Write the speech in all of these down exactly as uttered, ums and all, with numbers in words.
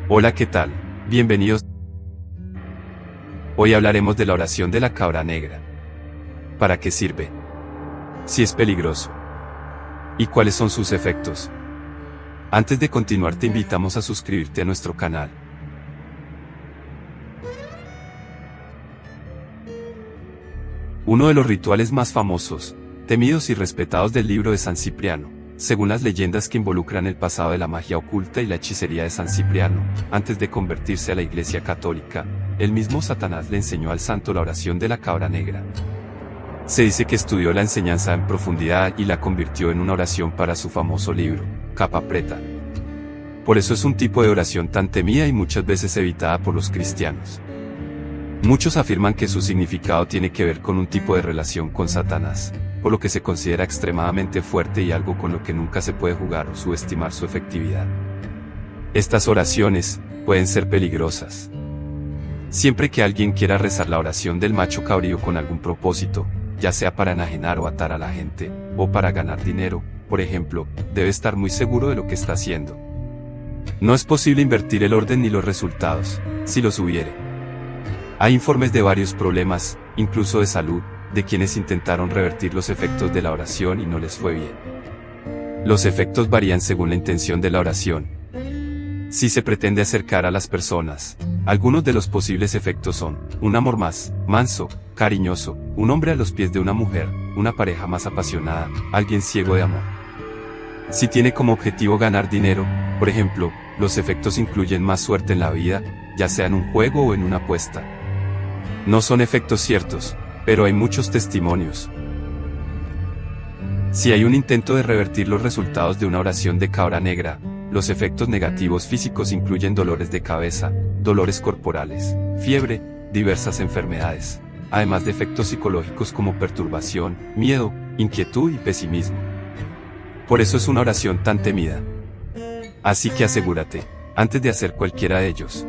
Hola, ¿qué tal? Bienvenidos. Hoy hablaremos de la oración de la cabra negra. ¿Para qué sirve? Si es peligroso. ¿Y cuáles son sus efectos? Antes de continuar, te invitamos a suscribirte a nuestro canal. Uno de los rituales más famosos, temidos y respetados del libro de San Cipriano, según las leyendas que involucran el pasado de la magia oculta y la hechicería de San Cipriano, antes de convertirse a la Iglesia Católica, el mismo Satanás le enseñó al santo la oración de la cabra negra. Se dice que estudió la enseñanza en profundidad y la convirtió en una oración para su famoso libro, Capa Preta. Por eso es un tipo de oración tan temida y muchas veces evitada por los cristianos. Muchos afirman que su significado tiene que ver con un tipo de relación con Satanás, por lo que se considera extremadamente fuerte y algo con lo que nunca se puede jugar o subestimar su efectividad. Estas oraciones pueden ser peligrosas. Siempre que alguien quiera rezar la oración del macho cabrío con algún propósito, ya sea para enajenar o atar a la gente, o para ganar dinero, por ejemplo, debe estar muy seguro de lo que está haciendo. No es posible invertir el orden ni los resultados, si los hubiere. Hay informes de varios problemas, incluso de salud, de quienes intentaron revertir los efectos de la oración y no les fue bien. Los efectos varían según la intención de la oración. Si se pretende acercar a las personas, algunos de los posibles efectos son: un amor más manso, cariñoso, un hombre a los pies de una mujer, una pareja más apasionada, alguien ciego de amor. Si tiene como objetivo ganar dinero, por ejemplo, los efectos incluyen más suerte en la vida, ya sea en un juego o en una apuesta. No son efectos ciertos, pero hay muchos testimonios. Si hay un intento de revertir los resultados de una oración de cabra negra, los efectos negativos físicos incluyen dolores de cabeza, dolores corporales, fiebre, diversas enfermedades, además de efectos psicológicos como perturbación, miedo, inquietud y pesimismo. Por eso es una oración tan temida. Así que asegúrate, antes de hacer cualquiera de ellos.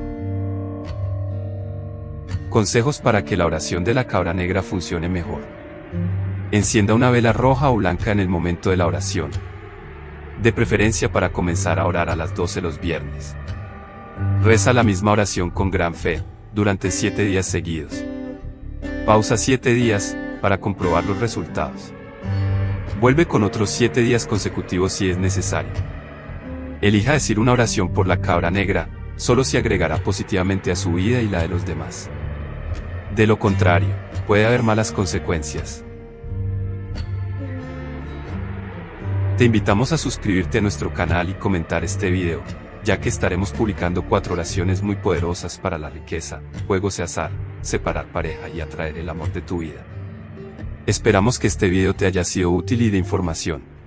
Consejos para que la oración de la cabra negra funcione mejor. Encienda una vela roja o blanca en el momento de la oración. De preferencia para comenzar a orar a las doce los viernes. Reza la misma oración con gran fe, durante siete días seguidos. Pausa siete días, para comprobar los resultados. Vuelve con otros siete días consecutivos si es necesario. Elija decir una oración por la cabra negra, solo si agregará positivamente a su vida y la de los demás. De lo contrario, puede haber malas consecuencias. Te invitamos a suscribirte a nuestro canal y comentar este video, ya que estaremos publicando cuatro oraciones muy poderosas para la riqueza, juegos de azar, separar pareja y atraer el amor de tu vida. Esperamos que este video te haya sido útil y de información.